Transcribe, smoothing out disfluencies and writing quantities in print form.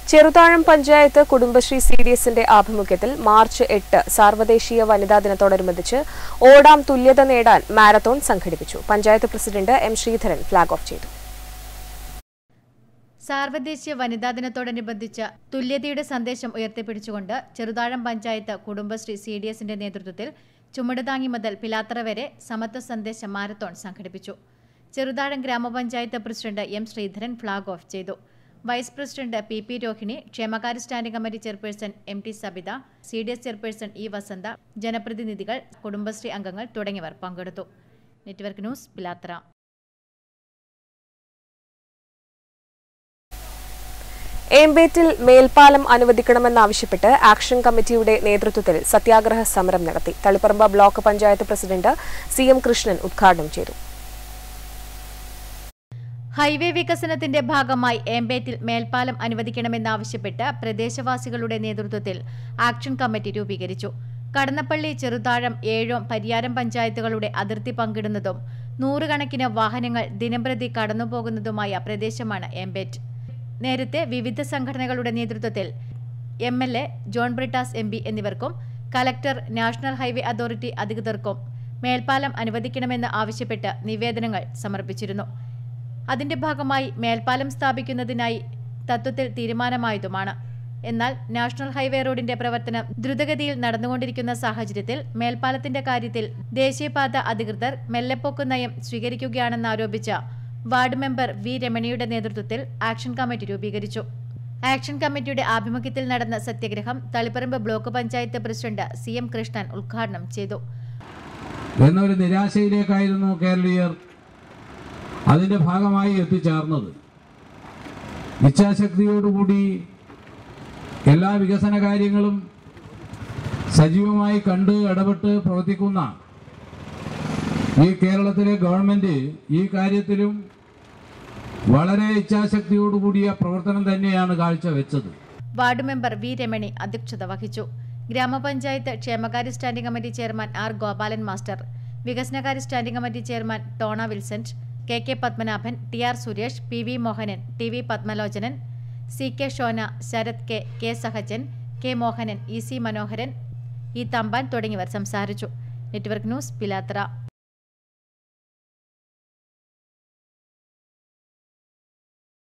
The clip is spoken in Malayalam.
ചെറുതാഴം പഞ്ചായത്ത് കുടുംബശ്രീ സിഡിഎസിന്റെ ആഭിമുഖ്യത്തിൽ മാർച്ച് 8 സാർവദേശീയ വനിതാ ദിനത്തോടനുബന്ധിച്ച് ഓടാം തുല്യത നേടാൻ മാരത്തോൺ സംഘടിപ്പിച്ചു. Panchayat president M Sreedharan flag off ചെയ്തു. സാർവദേശീയ വനിതാ ദിനത്തോടനുബന്ധിച്ച് തുല്യതയുടെ സന്ദേശം ഉയർത്തിപ്പിടിച്ചുകൊണ്ട് ചെറുതാഴം പഞ്ചായത്ത് കുടുംബശ്രീ സിഡിഎസിന്റെ നേതൃത്വത്തിൽ ചുമടുതാങ്ങി മുതൽ പിലാത്തറ വരെ സമത്വ സന്ദേശ മാരത്തോൺ സംഘടിപ്പിച്ചു. ചെറുതാഴം ഗ്രാമപഞ്ചായത്ത് president M Sreedharan flag off ചെയ്തു. വൈസ് പ്രസിഡന്റ് പി രോഹിണി, ക്ഷേമകാര്യ standing committee chairperson M T Sabitha, CDS chairperson E Vasantha, ജനപ്രതിനിധികൾ, കുടുംബശ്രീ അംഗങ്ങൾ തുടങ്ങിയവർ പങ്കെടുത്തു. Network news, Pilathara. ഏമ്പേറ്റിൽ മേൽപ്പാലം അനുവദിക്കണമെന്നാവശ്യപ്പെട്ട് ആക്ഷൻ കമ്മിറ്റിയുടെ നേതൃത്വത്തിൽ സത്യാഗ്രഹ സമരം നടത്തി. Taliparamba block panchayat president CM Krishnan ഉദ്ഘാടനം ചെയ്തു. ഹൈവേ വികസനത്തിന്റെ ഭാഗമായി ഏമ്പേറ്റിൽ മേൽപ്പാലം അനുവദിക്കണമെന്നാവശ്യപ്പെട്ട് പ്രദേശവാസികളുടെ നേതൃത്വത്തിൽ ആക്ഷൻ കമ്മിറ്റി രൂപീകരിച്ചു. കടന്നപ്പള്ളി, ചെറുതാഴം, ഏഴോം, പരിയാരം പഞ്ചായത്തുകളുടെ അതിർത്തി പങ്കിടുന്നതും നൂറുകണക്കിന് വാഹനങ്ങൾ ദിനംപ്രതി കടന്നുപോകുന്നതുമായ പ്രദേശമാണ് ഏമ്പേറ്റ്. നേരത്തെ വിവിധ സംഘടനകളുടെ നേതൃത്വത്തിൽ MLA ജോൺ ബ്രിട്ടാസ് MP എന്നിവർക്കും കലക്ടർ, നാഷണൽ ഹൈവേ അതോറിറ്റി അധികൃതർക്കും മേൽപ്പാലം അനുവദിക്കണമെന്ന് ആവശ്യപ്പെട്ട് നിവേദനങ്ങൾ സമർപ്പിച്ചിരുന്നു. അതിന്റെ ഭാഗമായി മേൽപ്പാലം സ്ഥാപിക്കുന്നതിനായി തത്വത്തിൽ തീരുമാനമായതുമാണ്. എന്നാൽ നാഷണൽ ഹൈവേ റോഡിന്റെ പ്രവർത്തനം ദ്രുതഗതിയിൽ നടന്നുകൊണ്ടിരിക്കുന്ന സാഹചര്യത്തിൽ മേൽപ്പാലത്തിന്റെ കാര്യത്തിൽ ദേശീയപാത അധികൃതർ മെല്ലെപ്പോക്ക് നയം സ്വീകരിക്കുകയാണെന്നാരോപിച്ച വാർഡ് മെമ്പർ V രമണിയുടെ നേതൃത്വത്തിൽ ആക്ഷൻ കമ്മിറ്റി രൂപീകരിച്ചു. ആക്ഷൻ കമ്മിറ്റിയുടെ ആഭിമുഖ്യത്തിൽ നടന്ന സത്യഗ്രഹം Taliparamba block panchayat president CM Krishnan ഉദ്ഘാടനം ചെയ്തു. എന്നൊരു നിരാശയിലേക്കായിരുന്നു കേരളീയർ അതിന്റെ ഭാഗമായി എത്തിച്ചേർന്നത്. ഇച്ഛാശക്തിയോടുകൂടി എല്ലാ വികസന കാര്യങ്ങളും സജീവമായി കണ്ട് ഇടപെട്ട് പ്രവർത്തിക്കുന്ന ഈ കേരളത്തിലെ ഗവൺമെന്റ് ഈ കാര്യത്തിലും വളരെ ഇച്ഛാശക്തിയോടുകൂടിയ പ്രവർത്തനം തന്നെയാണ് കാഴ്ചവെച്ചത്. വാർഡ് മെമ്പർ V രമണി അധ്യക്ഷത വഹിച്ചു. ഗ്രാമപഞ്ചായത്ത് ക്ഷേമകാര്യ standing committee chairman R Gopalan master, വികസനകാര്യ സ്റ്റാൻഡിംഗ് കമ്മിറ്റി ചെയർമാൻ ടോണ വിൽസെന്റ്, KK Padmanabhan, TR Suresh, PV Mohanan, TV Padmalochanan, CK Shona, Sarath K Sahajan, K Mohanan, EC Manoharan, E Thampan തുടങ്ങിയവർ സംസാരിച്ചു. Network news, Pilathara.